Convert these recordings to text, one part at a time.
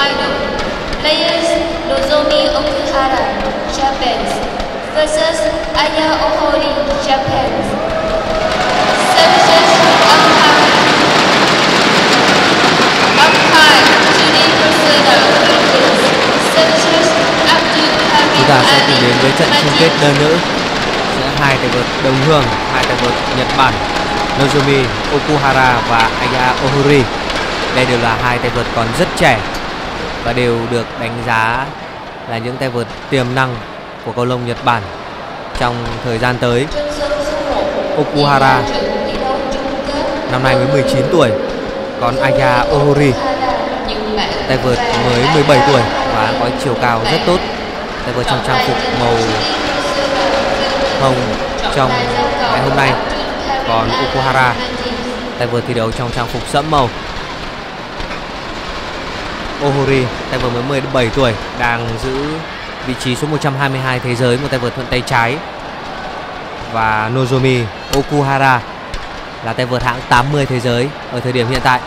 final. Players Nozomi Okuhara, Japan versus Aya Ohori, Japan. Services umpire. Umpire Judy Persona, Philippines. Services Abdul Chúng Hamid ta sẽ cùng đến với trận chung kết Ali, đơn nữ giữa hai tay vợt đồng hương, hai tay vợt Nhật Bản, Nozomi Okuhara và Aya Ohori. Đây đều là hai tay vợt còn rất trẻ và đều được đánh giá là những tay vợt tiềm năng của cầu lông Nhật Bản trong thời gian tới. Okuhara năm nay mới 19 tuổi, còn Aya Ohori tay vợt mới 17 tuổi và có chiều cao rất tốt. Tay vợt trong trang phục màu hồng trong ngày hôm nay, còn Okuhara tay vợt thi đấu trong trang phục sẫm màu. Ohori tay vợt mới 17 tuổi đang giữ vị trí số 122 thế giới, một tay vợt thuận tay trái. Và Nozomi Okuhara là tay vợt hạng 80 thế giới ở thời điểm hiện tại.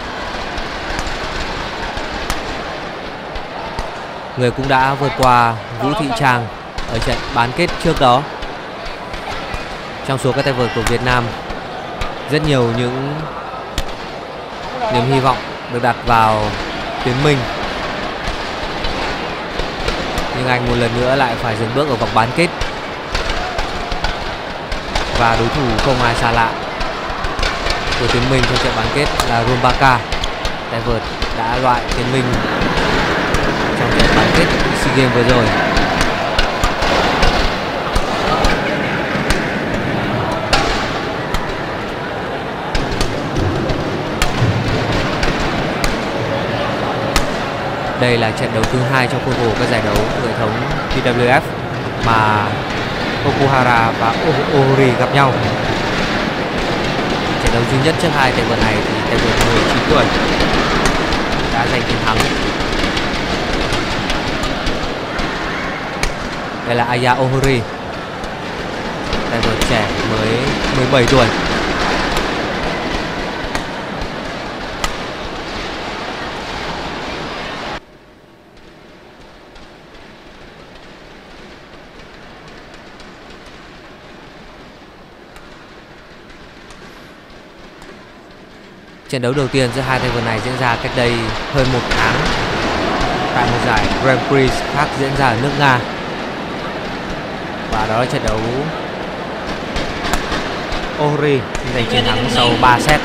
Người cũng đã vượt qua Vũ Thị Trang ở trận bán kết trước đó. Trong số các tay vợt của Việt Nam, rất nhiều những niềm hy vọng được đặt vào Tiến Minh, nhưng anh một lần nữa lại phải dừng bước ở vòng bán kết. Và đối thủ không ai xa lạ của Tiến Minh trong trận bán kết là Rumbaka, tay vợt đã loại Tiến Minh trong trận bán kết SEA Games vừa rồi. Đây là trận đấu thứ hai trong khuôn khổ các giải đấu của hệ thống TWF mà Okuhara và Ohori gặp nhau. Trận đấu duy nhất trước hai tay vợt này thì tay vợt 19 tuổi đã giành chiến thắng. Đây là Aya Ohori, tay vợt trẻ mới 17 tuổi. Trận đấu đầu tiên giữa hai tay vợt này diễn ra cách đây hơn một tháng tại một giải Grand Prix khác diễn ra ở nước Nga. Và đó là trận đấu Ohori giành chiến thắng sau 3 set.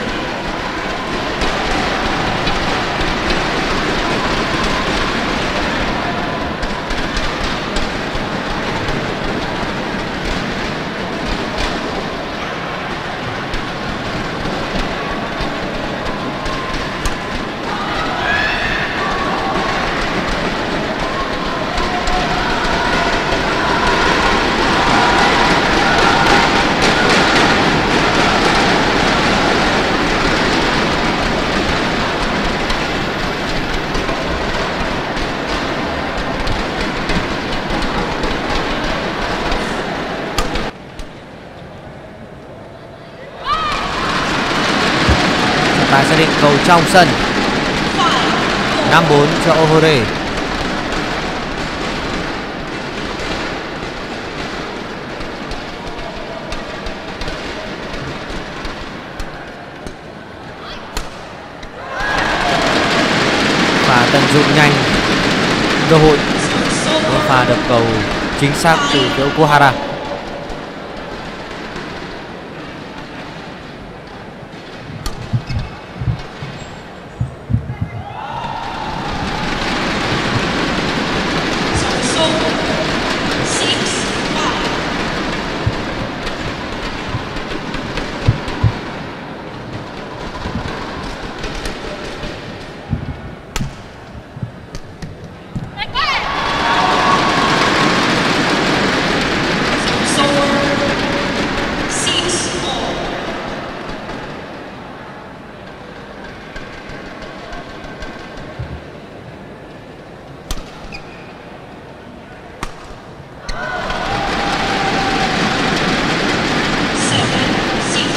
Và xác định cầu trong sân, 5-4 cho Ohori. Và tận dụng nhanh cơ hội, một pha đập cầu chính xác từ phía Okuhara.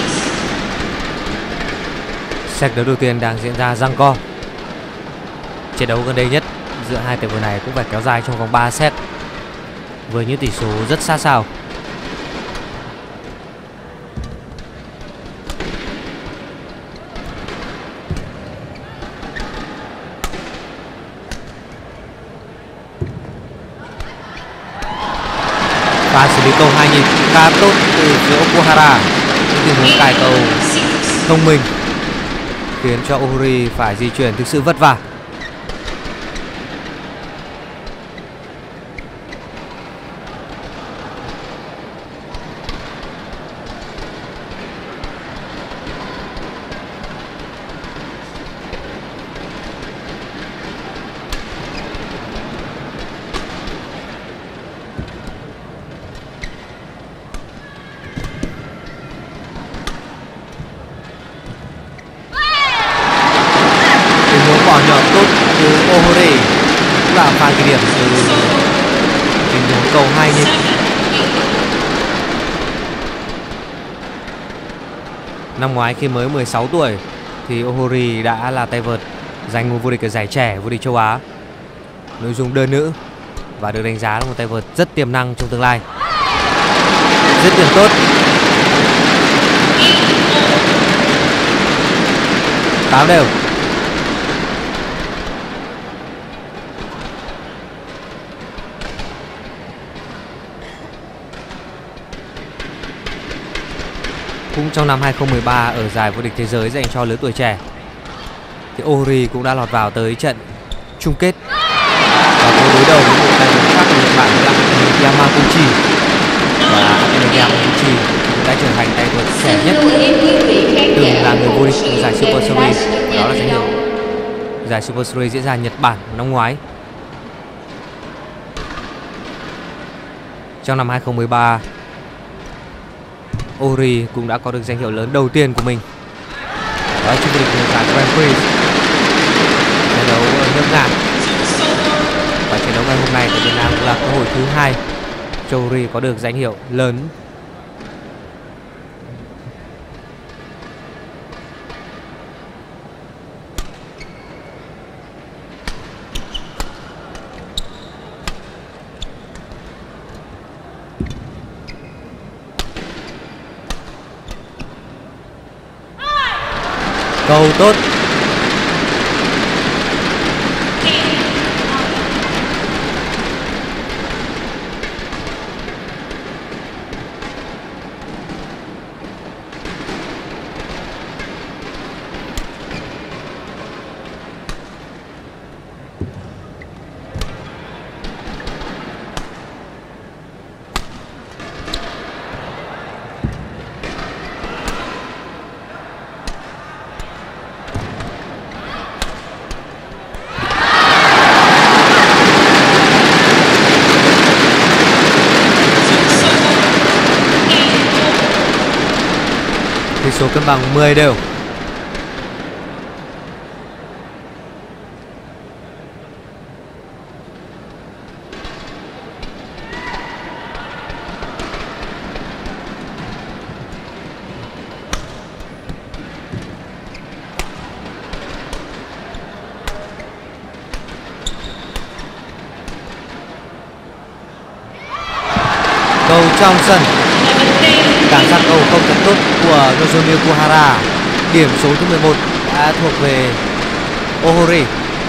Set đấu đầu tiên đang diễn ra giằng co. Trận đấu gần đây nhất giữa hai tay vợt này cũng phải kéo dài trong vòng 3 set với những tỷ số rất sát sao. Và xử lý cầu hai nhịp khá tốt từ phía Okuhara. Những tình huống cài cầu thông minh khiến cho Ohori phải di chuyển thực sự vất vả. Bỏ nhỏ tốt từ Ohori cũng là pha ghi điểm từ tình huống cầu hai nhịp. Năm ngoái khi mới 16 tuổi thì Ohori đã là tay vợt giành ngôi vô địch ở giải trẻ vô địch châu Á nội dung đơn nữ và được đánh giá là một tay vợt rất tiềm năng trong tương lai. Dứt điểm tốt. 8 đều. Cũng trong năm 2013 ở giải vô địch thế giới dành cho lứa tuổi trẻ thì Ohori cũng đã lọt vào tới trận chung kết và có đối đầu với một tay vợt khác của Nhật Bản là Yamaguchi, và Yamaguchi cũng đã trở thành tay vợt trẻ nhất từng là người vô địch của giải Super Series, đó là danh hiệu giải Super Series diễn ra Nhật Bản năm ngoái. Trong năm 2013, Ohori cũng đã có được danh hiệu lớn đầu tiên của mình, đó là chung vô địch giải Grand Prix, trận đấu ở nước Nga. Và trận đấu ngày hôm nay tại Việt Nam là cơ hội thứ hai cho Ohori có được danh hiệu lớn. Cầu tốt. Tỷ số cân bằng 10 đều. Cầu trong sân. Cảm giác cầu không thật tốt của Nozomi Okuhara. Điểm số thứ 11 đã thuộc về Ohori.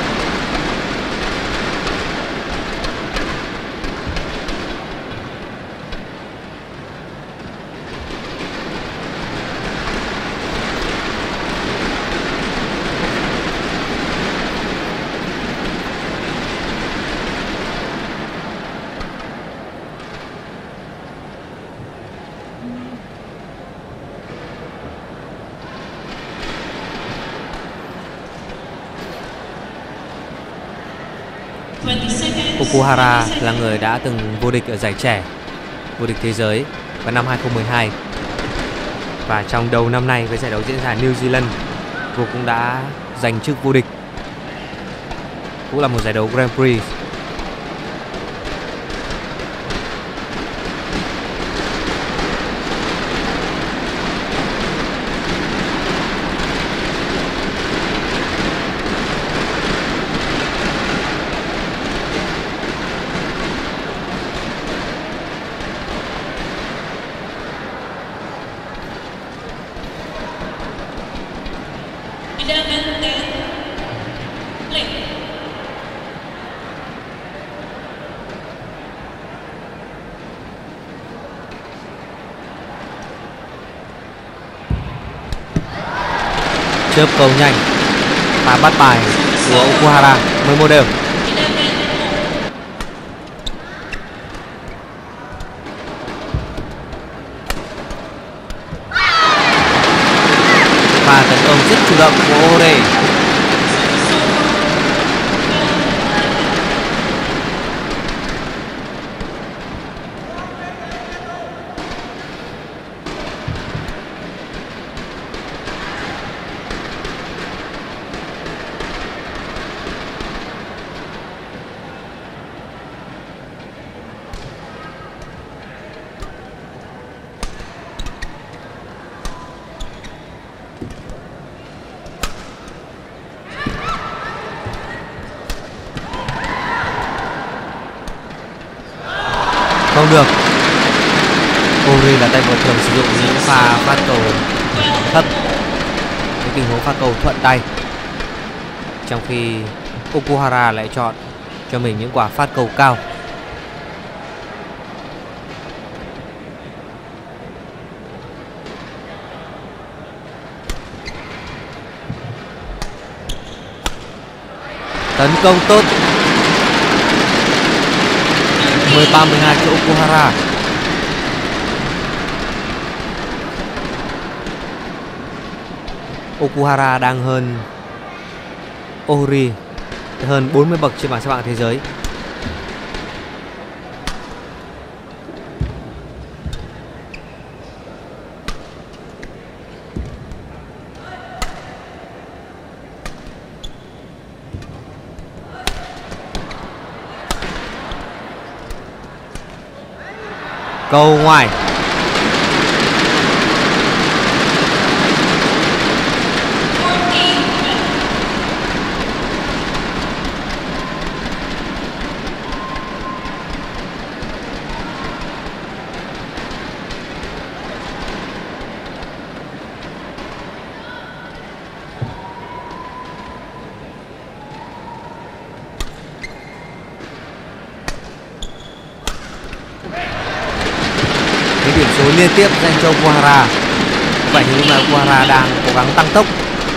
Okuhara là người đã từng vô địch ở giải trẻ, vô địch thế giới vào năm 2012. Và trong đầu năm nay với giải đấu diễn ra New Zealand, cô cũng đã giành chức vô địch. Cũng là một giải đấu Grand Prix. chớp cầu nhanh, pha bắt bài của Okuhara 11 đều. Pha tấn công rất chủ động của Ohori. Không được. Ohori là tay vợt thường sử dụng những pha phát cầu thấp, những tình huống phát cầu thuận tay, trong khi Okuhara lại chọn cho mình những quả phát cầu cao. Tấn công tốt, 13-12 cho Okuhara. Okuhara đang hơn Ohori hơn 40 bậc trên bảng xếp hạng thế giới. Cầu ngoài. Điểm số liên tiếp dành cho Okuhara. Vậy thì lúc này Okuhara đang cố gắng tăng tốc.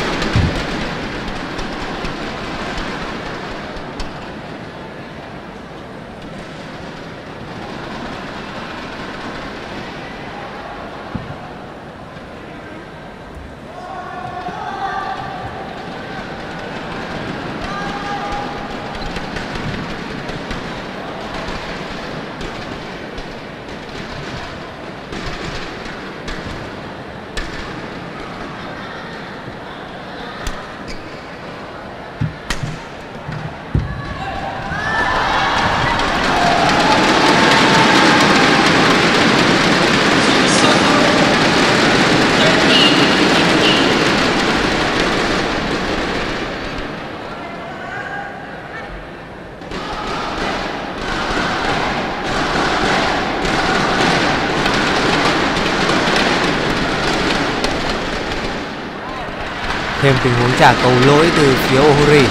Thêm tình huống trả cầu lỗi từ phía Ohori.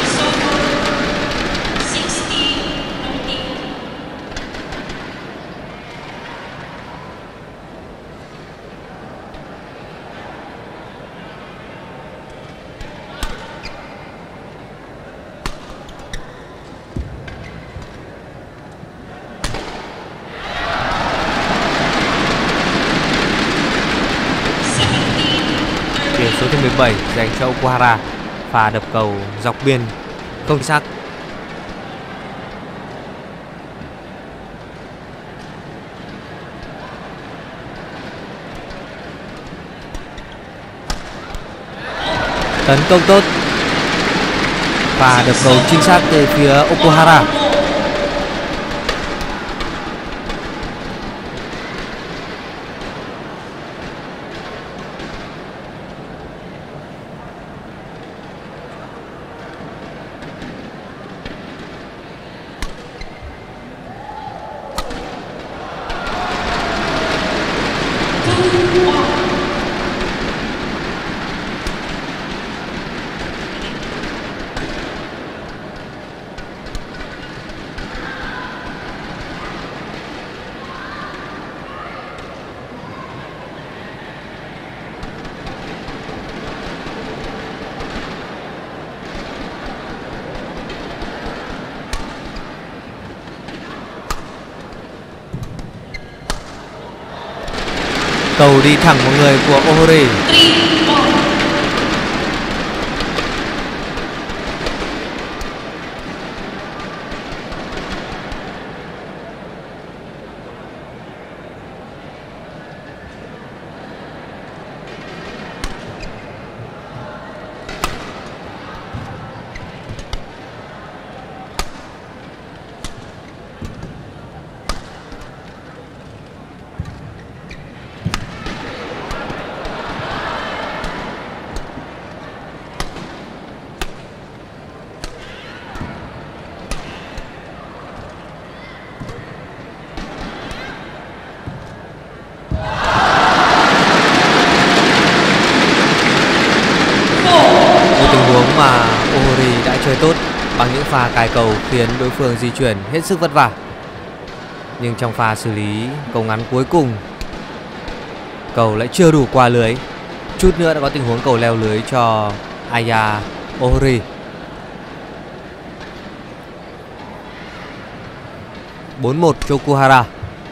Điểm số thứ 17 dành cho Okuhara. Pha đập cầu dọc biên không chính xác. Tấn công tốt. Pha đập cầu chính xác từ phía Okuhara. Cầu đi thẳng vào người của Ohori. Mà Ohori đã chơi tốt bằng những pha cài cầu khiến đối phương di chuyển hết sức vất vả. Nhưng trong pha xử lý cầu ngắn cuối cùng, cầu lại chưa đủ qua lưới. Chút nữa đã có tình huống cầu leo lưới cho Aya Ohori. 4-1 cho Okuhara.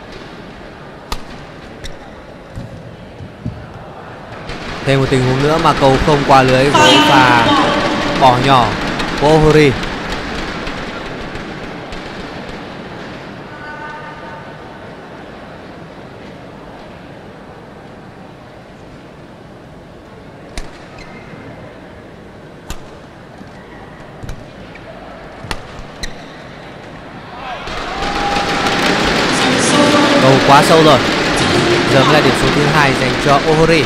Thêm một tình huống nữa mà cầu không qua lưới với pha bỏ nhỏ của Ohori. Cầu quá sâu rồi. Giờ mới là điểm số thứ 2 dành cho Ohori.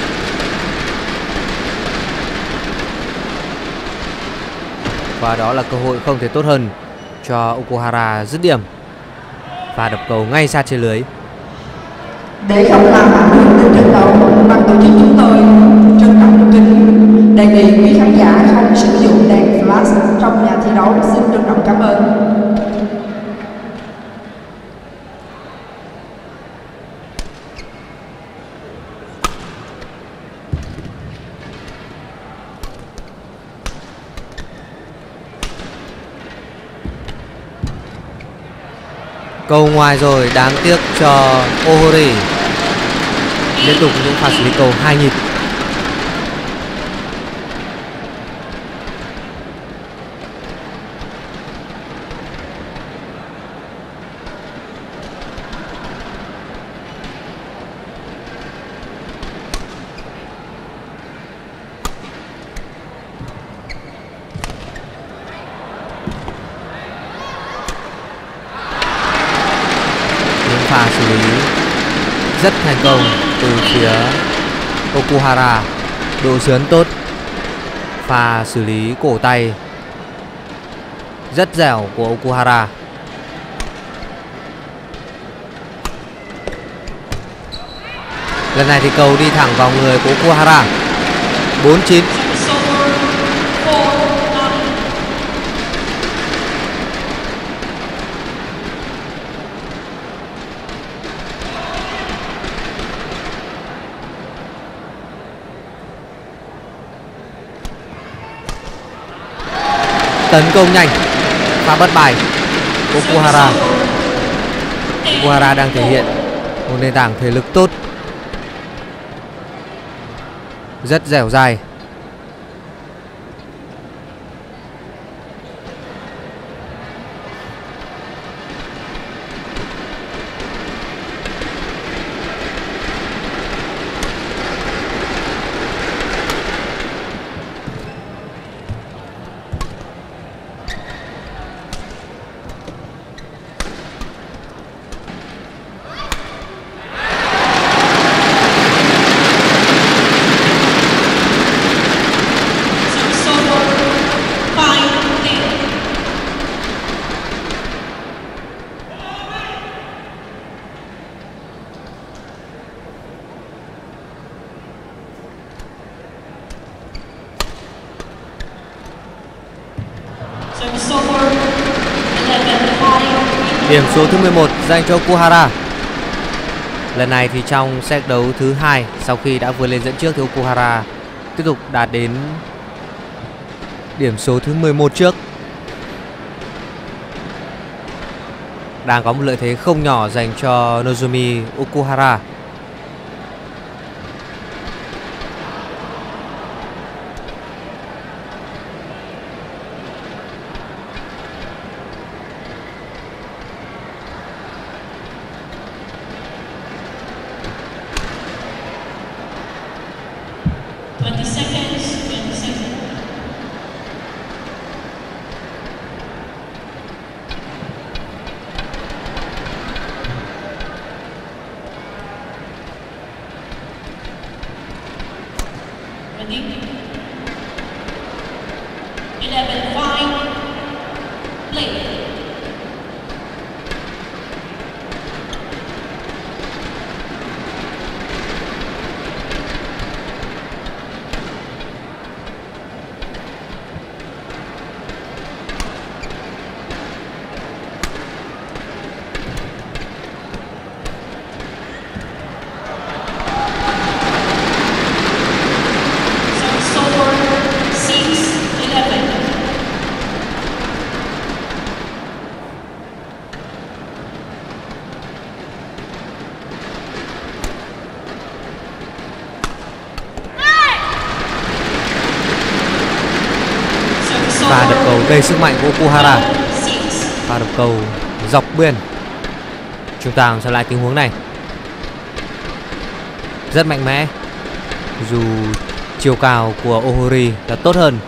Và đó là cơ hội không thể tốt hơn cho Okuhara dứt điểm và đập cầu ngay sát trên lưới. Để không làm ảnh hưởng đến trận đấu, ban tổ chức chúng tôi trân trọng kính đề nghị quý khán giả không sử dụng đèn flash trong nhà thi đấu. Xin trân trọng cảm ơn. Cầu ngoài rồi, đáng tiếc cho Ohori. Liên tục những pha xử lý cầu 2 nhịp. Pha xử lý rất thành công từ phía Okuhara, độ sướn tốt, pha xử lý cổ tay rất dẻo của Okuhara. Lần này thì cầu đi thẳng vào người của Okuhara. 4-9. Tấn công nhanh, pha bất bài Okuhara. Okuhara đang thể hiện một nền tảng thể lực tốt, rất dẻo dai. Điểm số thứ 11 dành cho Okuhara. Lần này thì trong set đấu thứ 2, sau khi đã vượt lên dẫn trước thì Okuhara tiếp tục đạt đến điểm số thứ 11 trước. Đang có một lợi thế không nhỏ dành cho Nozomi Okuhara. pha đập cầu đầy sức mạnh của Okuhara. Pha đập cầu dọc biên. Chúng ta xem lại tình huống này. Rất mạnh mẽ. Dù chiều cao của Ohori là tốt hơn.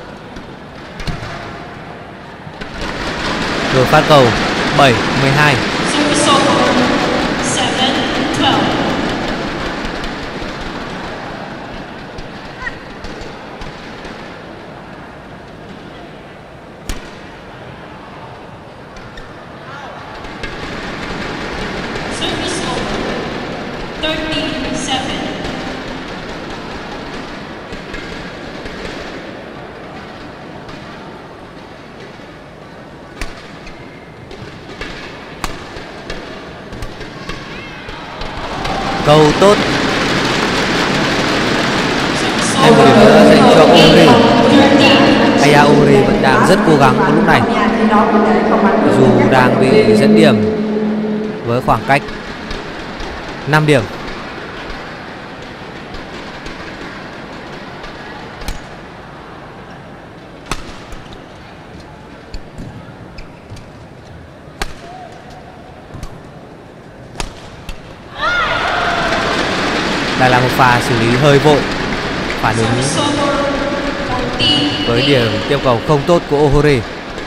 Rồi phát cầu 7-12. Cầu tốt. Thêm một điểm nữa dành cho Ohori. Aya Ohori vẫn đang rất cố gắng vào lúc này, dù đang bị dẫn điểm với khoảng cách 5 điểm. Đây là một pha xử lý hơi vội, phản ứng với điểm tiếp cầu không tốt của Ohori.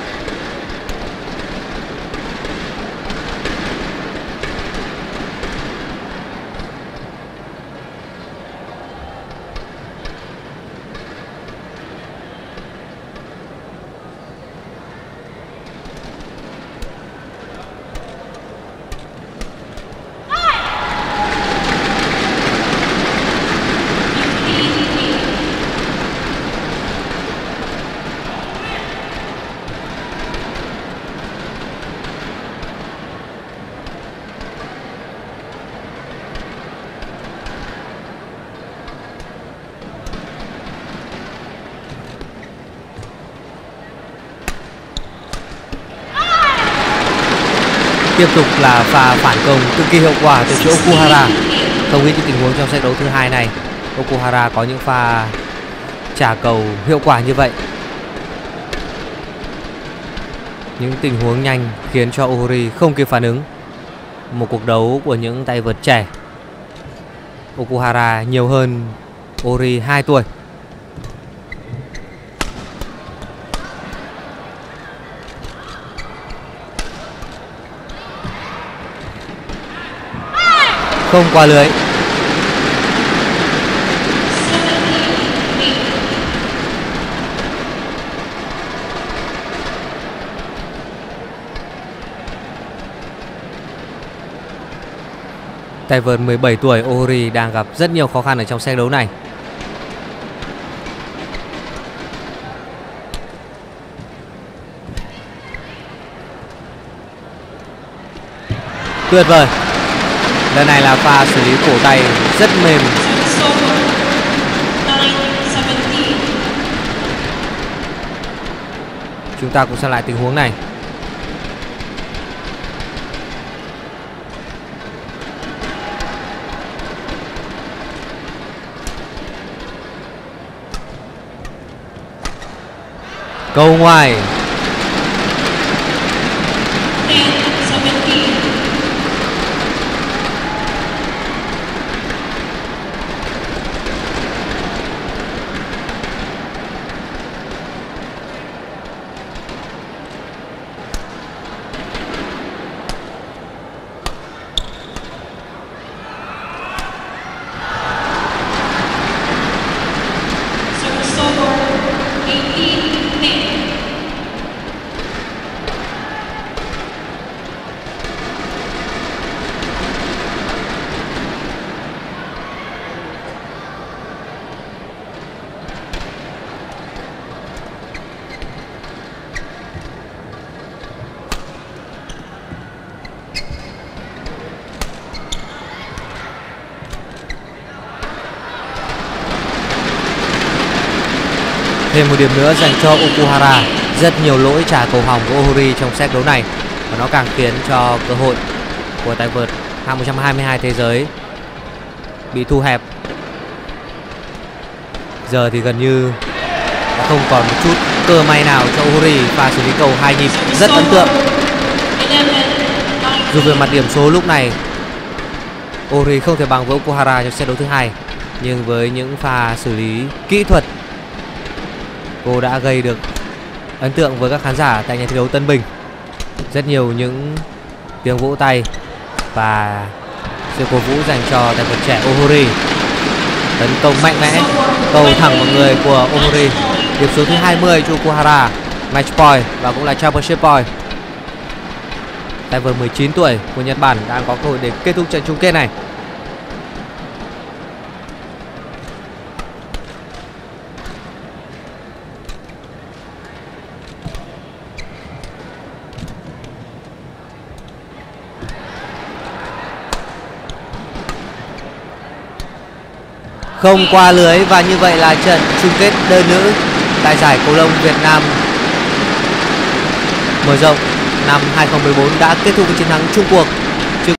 Tiếp tục là pha phản công cực kỳ hiệu quả từ phía Okuhara. Không ít những tình huống trong set đấu thứ hai này, Okuhara có những pha trả cầu hiệu quả như vậy. Những tình huống nhanh khiến cho Ohori không kịp phản ứng. Một cuộc đấu của những tay vợt trẻ. Okuhara nhiều hơn Ohori 2 tuổi. Không qua lưới. Tay vợt 17 tuổi Ohori đang gặp rất nhiều khó khăn ở trong set đấu này. Tuyệt vời. Lần này là pha xử lý cổ tay rất mềm. Chúng ta cùng xem lại tình huống này. Cầu ngoài. Thêm một điểm nữa dành cho Okuhara. Rất nhiều lỗi trả cầu hỏng của Ohori trong set đấu này, và nó càng khiến cho cơ hội của tay vợt hạng 122 thế giới bị thu hẹp. Giờ thì gần như không còn một chút cơ may nào cho Ohori. Pha xử lý cầu 2 nhịp rất ấn tượng. Dù về mặt điểm số lúc này Ohori không thể bằng với Okuhara trong set đấu thứ hai, nhưng với những pha xử lý kỹ thuật, cô đã gây được ấn tượng với các khán giả tại nhà thi đấu Tân Bình. Rất nhiều những tiếng vỗ tay và sự cổ vũ dành cho tay vợt trẻ Ohori. Tấn công mạnh mẽ, cầu thẳng vào người của Ohori. Điểm số thứ 20 cho Okuhara, match point và cũng là championship point. Tay vợt 19 tuổi của Nhật Bản đang có cơ hội để kết thúc trận chung kết này. Không qua lưới và như vậy là trận chung kết đơn nữ tại giải cầu lông Việt Nam mở rộng năm 2014 đã kết thúc với chiến thắng chung cuộc trước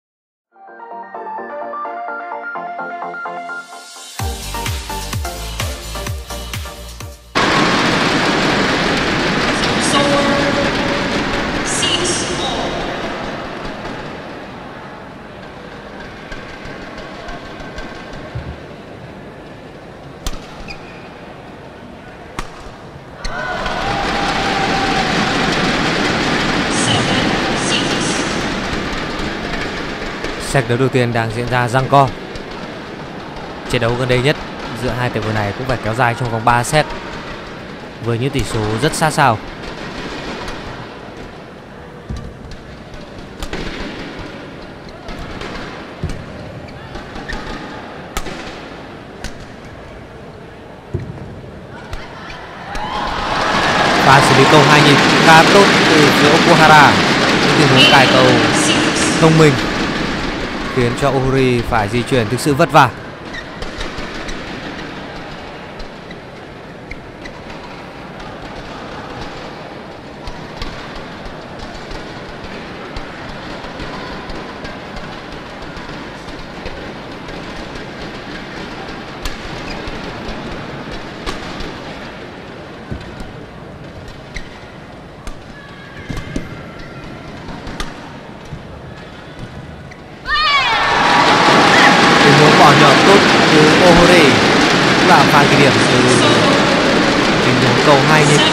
set đấu đầu tiên đang diễn ra giằng co. Trận đấu gần đây nhất giữa hai tay vợt này cũng phải kéo dài trong vòng 3 set với những tỷ số rất sát sao. Và xử lý cầu 2 nhịp khá tốt từ phía Okuhara. Những tình huống cài cầu thông minh khiến cho Ohori phải di chuyển thực sự vất vả. Bỏ nhỏ tốt từ Ohori cũng là pha ghi điểm từ tình huống cầu 2 nhịp.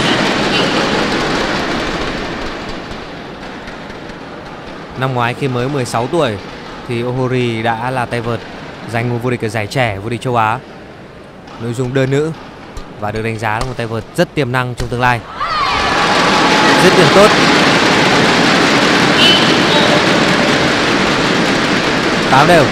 Năm ngoái khi mới 16 tuổi thì Ohori đã là tay vợt giành ngôi vô địch ở giải trẻ vô địch châu Á nội dung đơn nữ và được đánh giá là một tay vợt rất tiềm năng trong tương lai. Dứt điểm tốt. 8 đều.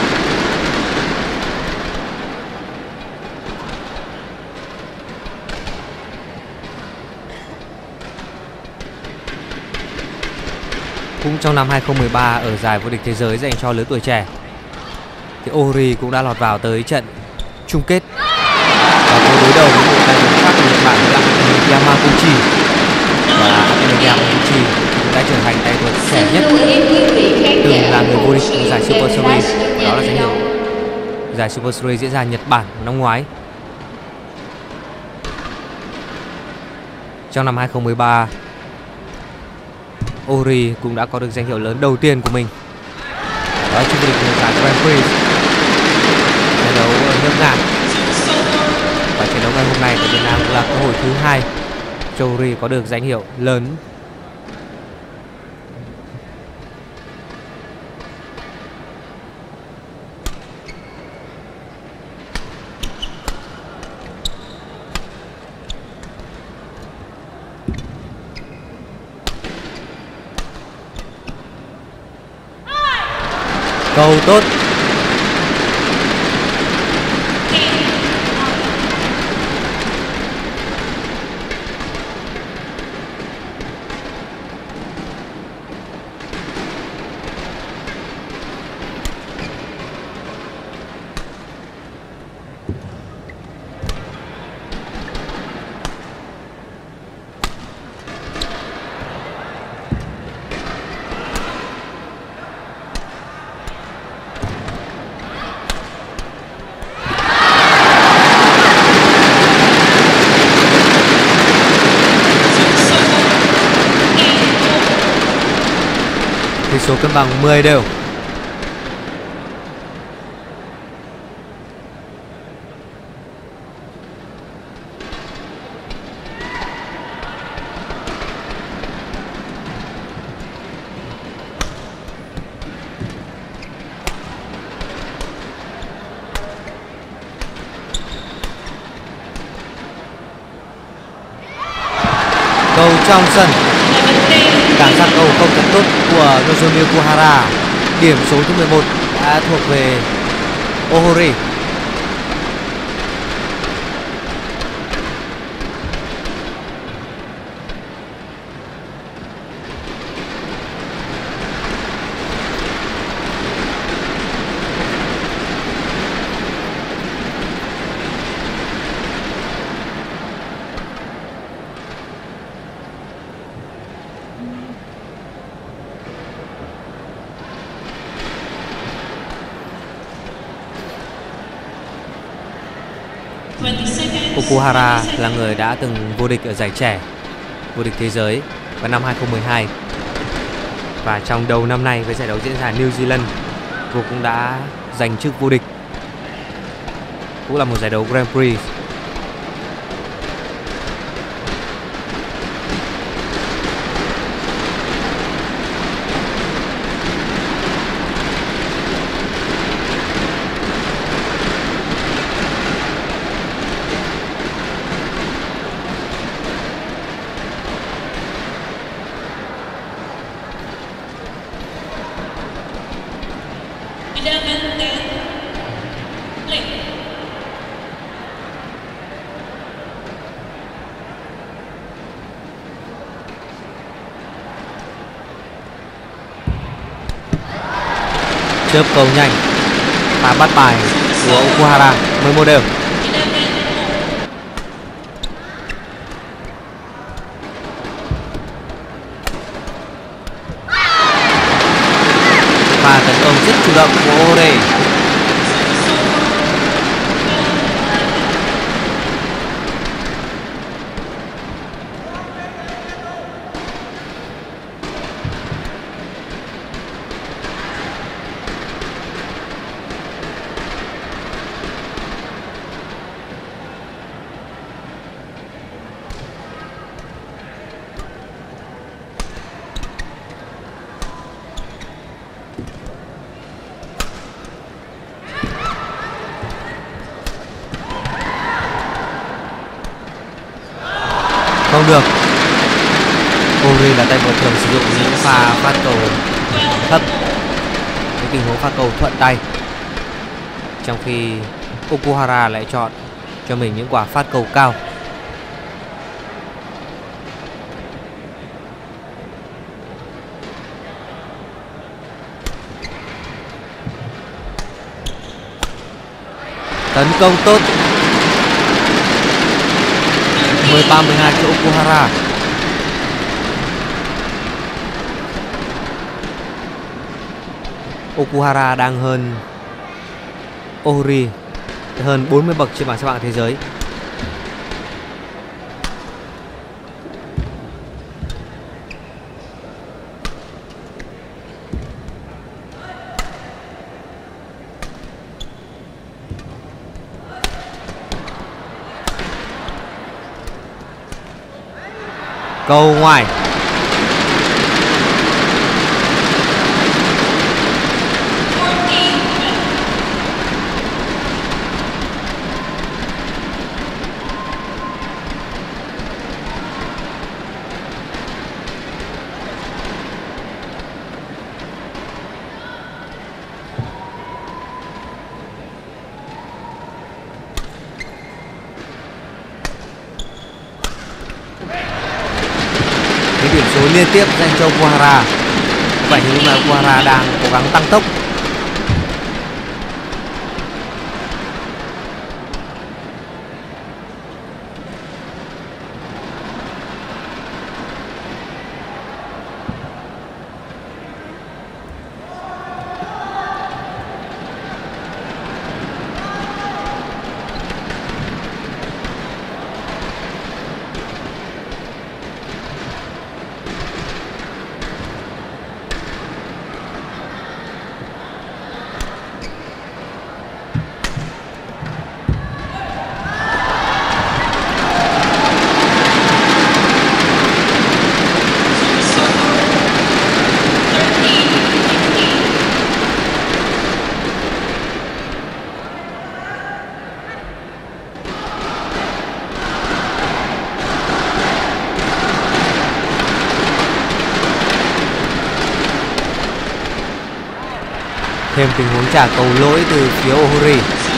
Cũng trong năm 2013 ở giải vô địch thế giới dành cho lứa tuổi trẻ thì Ohori cũng đã lọt vào tới trận chung kết và cô đối đầu với một tay vợt khác của Nhật Bản là Yamaguchi. Và Yamaguchi cũng đã trở thành tay vợt trẻ nhất từng là người vô địch của giải Super Series, đó là danh hiệu giải Super Series diễn ra Nhật Bản năm ngoái. Trong năm 2013, Ohori cũng đã có được danh hiệu lớn đầu tiên của mình, đó là chung vô địch giải Grand Prix trận đấu ở nước Nga. Và trận đấu ngày hôm nay tại Việt Nam là cơ hội thứ hai cho Ohori có được danh hiệu lớn. Cầu tốt. Tỷ số cân bằng 10 đều. Cầu trong sân, cản sát cầu không thật tốt của Nozomi Okuhara. Điểm số thứ 11 đã thuộc về Ohori. Okuhara là người đã từng vô địch ở giải trẻ, vô địch thế giới vào năm 2012. Và trong đầu năm nay với giải đấu diễn ra ở New Zealand, cô cũng đã giành chức vô địch. Cũng là một giải đấu Grand Prix. Chớp cầu nhanh và bắt bài của Okuhara, 11 đều. Và tấn công rất chủ động của Ore. Không được. Ori là tay vợt thường sử dụng những pha phát cầu thấp, những tình huống phát cầu thuận tay, trong khi Okuhara lại chọn cho mình những quả phát cầu cao. Tấn công tốt, 13-12 cho Okuhara. Okuhara đang hơn Ohori hơn 40 bậc trên bảng xếp hạng thế giới. Cầu ngoài. Điểm số liên tiếp dành cho Okuhara. Vậy nhưng mà Okuhara đang cố gắng tăng tốc. Thêm tình huống trả cầu lỗi từ phía Ohori.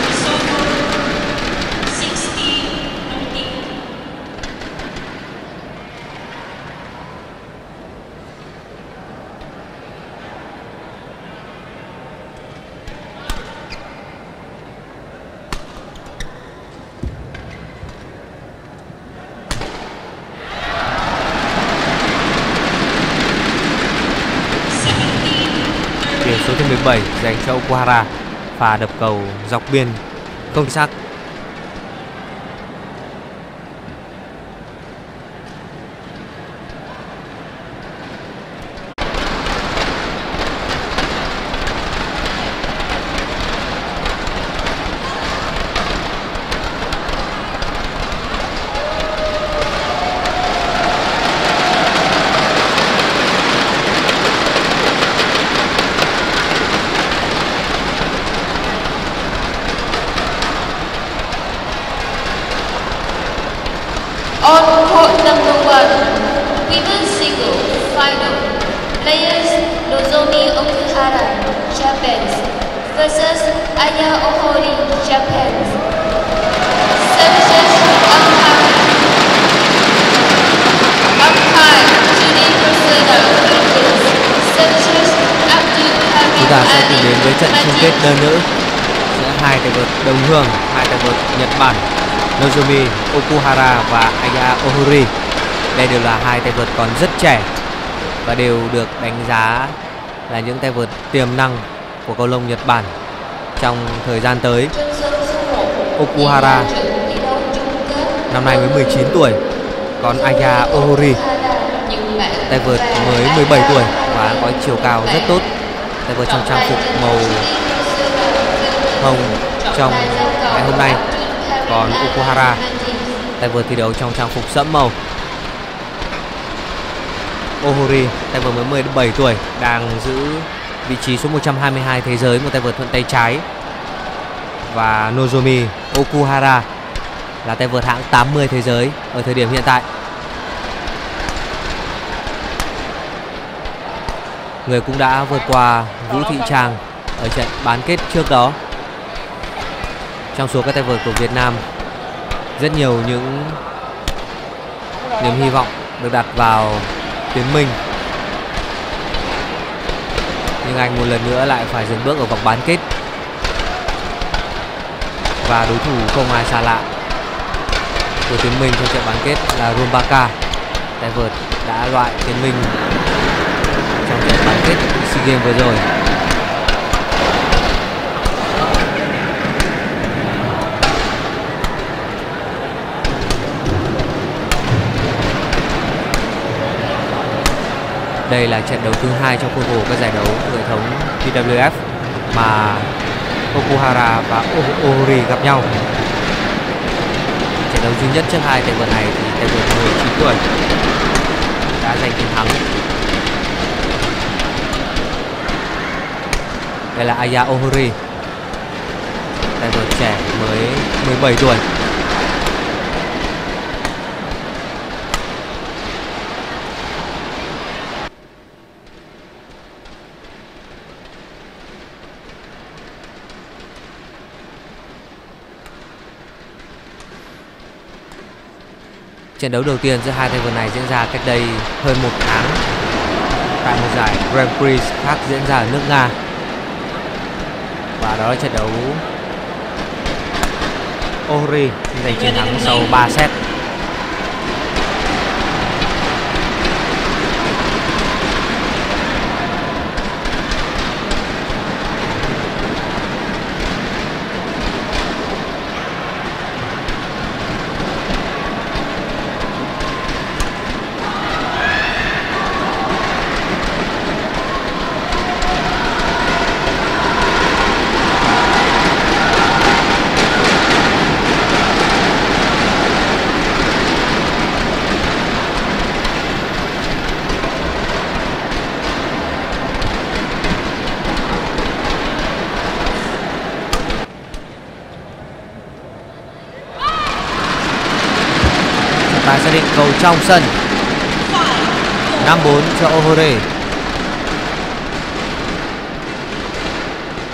Điểm số thứ 17 dành cho Okuhara. Pha đập cầu dọc biên không chính xác. On court number 1, women's single final. Players Nozomi Okuhara, Japan versus Aya Ohori, Japan. Services umpire. Umpire Judy Persona, Philippines. Services Abdul Chúng Hamid ta sẽ cùng đến với Ali, trận chung kết đơn nữ giữa hai tay vợt đồng hương, hai tay vợt Nhật Bản Nozomi Okuhara và Aya Ohori. Đây đều là hai tay vợt còn rất trẻ và đều được đánh giá là những tay vợt tiềm năng của cầu lông Nhật Bản trong thời gian tới. Okuhara năm nay mới 19 tuổi, còn Aya Ohori tay vợt mới 17 tuổi và có chiều cao rất tốt. Tay vợt trong trang phục màu hồng trong ngày hôm nay, còn Okuhara tay vợt thi đấu trong trang phục sẫm màu. Ohori tay vợt mới 17 tuổi đang giữ vị trí số 122 thế giới, một tay vợt thuận tay trái. Và Nozomi Okuhara là tay vợt hạng 80 thế giới ở thời điểm hiện tại. Người cũng đã vượt qua Vũ Thị Trang ở trận bán kết trước đó. Trong số các tay vợt của Việt Nam, rất nhiều những niềm hy vọng được đặt vào Tiến Minh, nhưng anh một lần nữa lại phải dừng bước ở vòng bán kết. Và đối thủ không ai xa lạ của Tiến Minh trong trận bán kết là Rumbaka, tay vợt đã loại Tiến Minh trong trận bán kết SEA Games vừa rồi. Đây là trận đấu thứ hai trong khuôn khổ các giải đấu của hệ thống PWF mà Okuhara và Ohori gặp nhau. Trận đấu duy nhất trước hai tay vợt này thì tay vợt 19 tuổi đã giành chiến thắng. Đây là Aya Ohori, tay vợt trẻ mới 17 tuổi. Trận đấu đầu tiên giữa hai tay vợt này diễn ra cách đây hơn một tháng tại một giải Grand Prix khác diễn ra ở nước Nga. Và đó là trận đấu Ohori giành chiến thắng sau 3 set. Ta xác định cầu trong sân. 5-4 cho Ohori.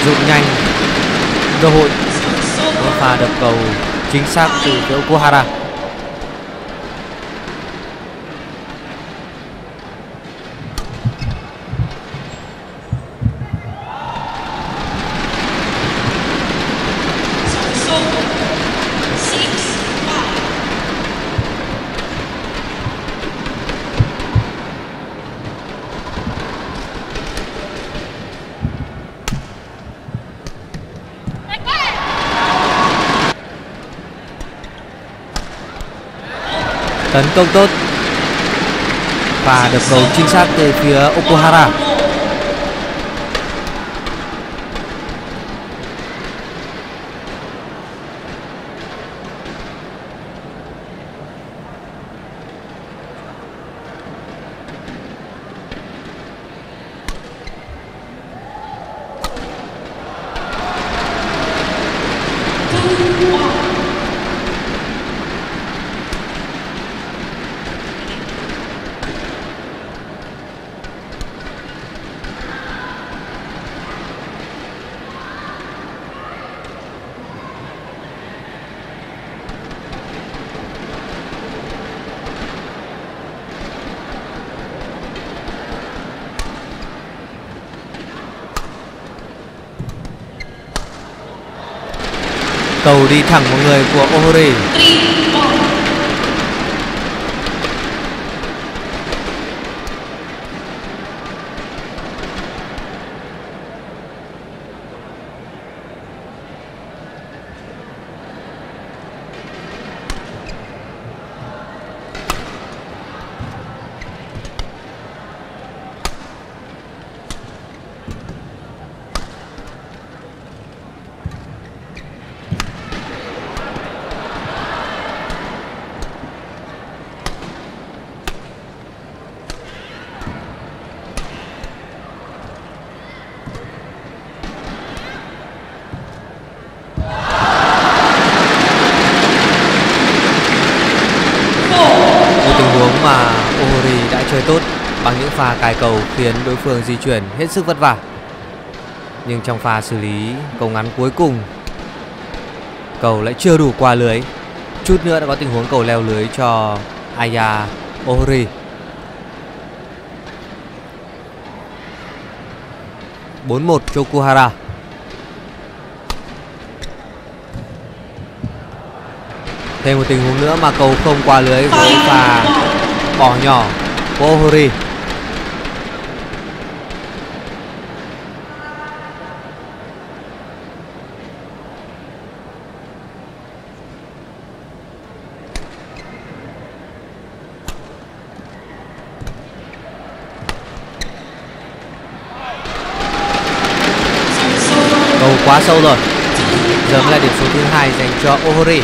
dụng nhanh cơ hội. Một pha đập cầu chính xác từ phía Okuhara. Tấn công tốt và đập cầu chính xác từ phía Okuhara. Cầu đi thẳng vào người của Ohori. Mà Ohori đã chơi tốt bằng những pha cài cầu khiến đối phương di chuyển hết sức vất vả. Nhưng trong pha xử lý cầu ngắn cuối cùng, cầu lại chưa đủ qua lưới. Chút nữa đã có tình huống cầu leo lưới cho Aya Ohori. (4-1) cho Okuhara. Thêm một tình huống nữa mà cầu không qua lưới với pha bỏ nhỏ của Ohori. Cầu quá sâu rồi. Giờ mới là điểm số thứ 2 dành cho Ohori.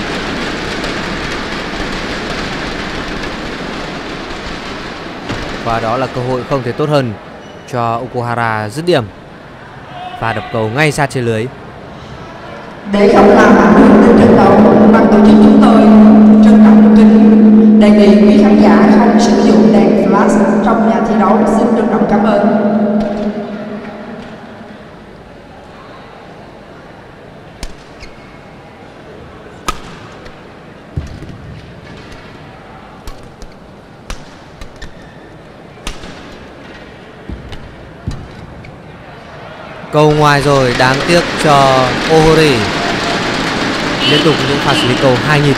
Và đó là cơ hội không thể tốt hơn cho Okuhara dứt điểm và đập cầu ngay sát trên lưới. Để không làm ảnh hưởng đến trận đấu, ban tổ chức chúng tôi trân trọng kính đề nghị quý khán giả không sử dụng đèn flash trong nhà thi đấu. Xin trân trọng cảm ơn. Cầu ngoài rồi, đáng tiếc cho Ohori. Liên tục những pha xử lý cầu 2 nhịp.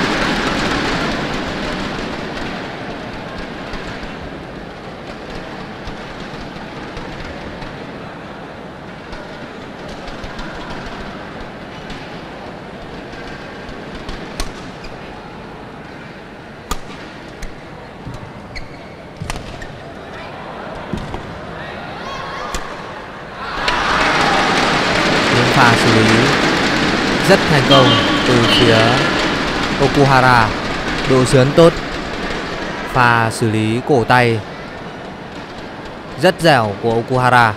Pha xử lý rất thành công từ phía Okuhara, độ sướn tốt, pha xử lý cổ tay rất dẻo của Okuhara.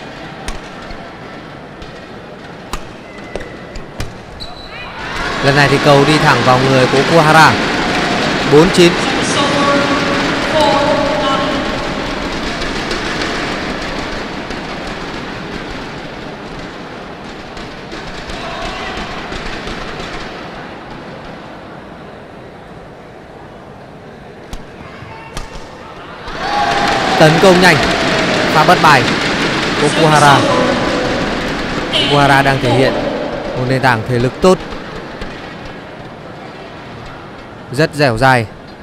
Lần này thì cầu đi thẳng vào người của Okuhara. 4-9. tấn công nhanh, phá bất bại Okuhara. Okuhara đang thể hiện một nền tảng thể lực tốt, rất dẻo dai.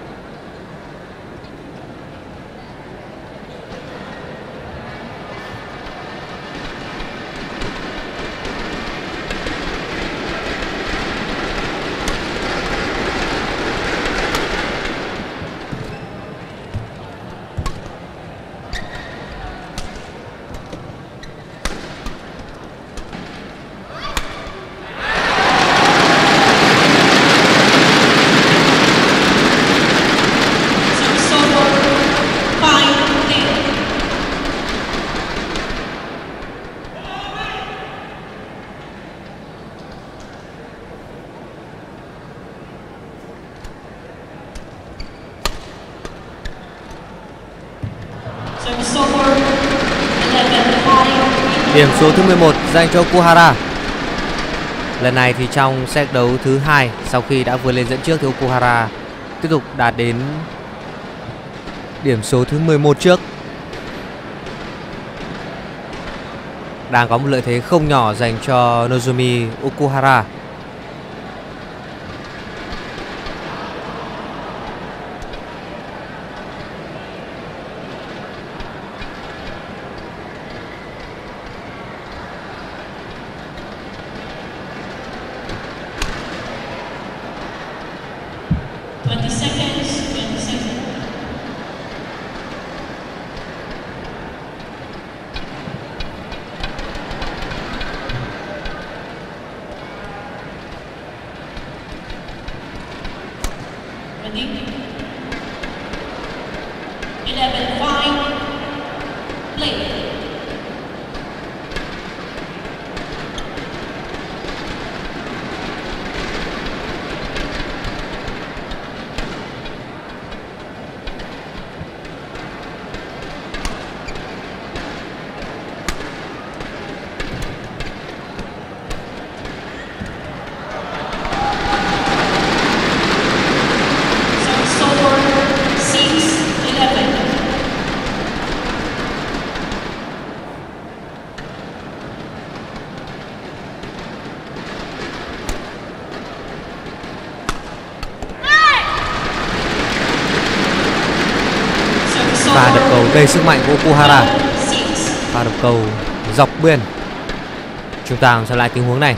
Điểm số thứ 11 dành cho Okuhara. Lần này thì trong set đấu thứ 2, sau khi đã vươn lên dẫn trước thì Okuhara tiếp tục đạt đến điểm số thứ 11 trước. Đang có một lợi thế không nhỏ dành cho Nozomi Okuhara. Pha đập cầu đầy sức mạnh của Okuhara. Pha đập cầu dọc biên. Chúng ta xem lại tình huống này.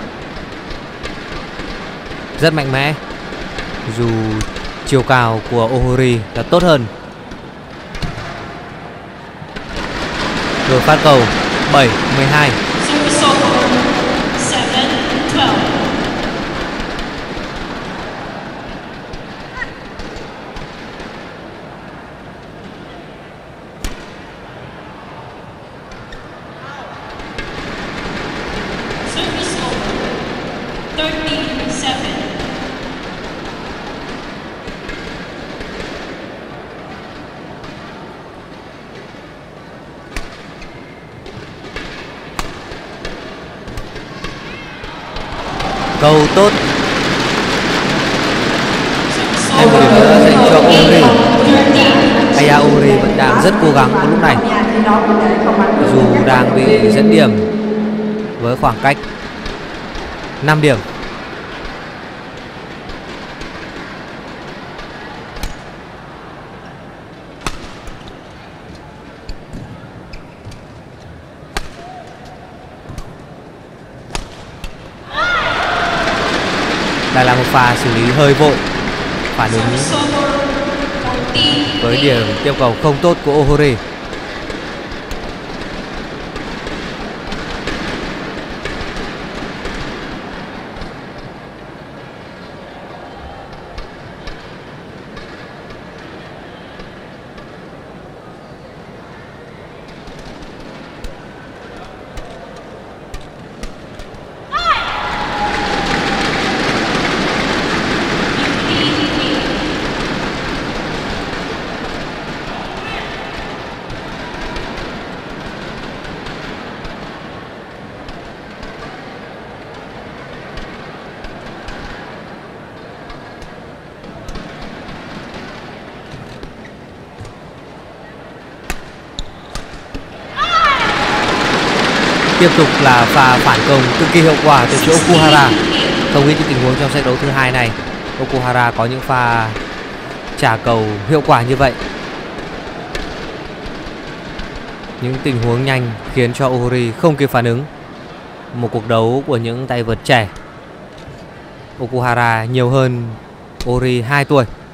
Rất mạnh mẽ, dù chiều cao của Ohori là tốt hơn. Rồi phát cầu 7-12. Cầu tốt. Em một điểm nữa dành cho Ohori. Aya Ohori vẫn đang rất cố gắng vào lúc này, dù đang bị dẫn điểm với khoảng cách 5 điểm. Đây là một pha xử lý hơi vội, phản ứng với điểm tiếp cầu không tốt của Ohori. Tiếp tục là pha phản công cực kỳ hiệu quả từ phía Okuhara. Không ít những tình huống trong set đấu thứ hai này, Okuhara có những pha trả cầu hiệu quả như vậy. Những tình huống nhanh khiến cho Ohori không kịp phản ứng. Một cuộc đấu của những tay vợt trẻ. Okuhara nhiều hơn Ohori 2 tuổi.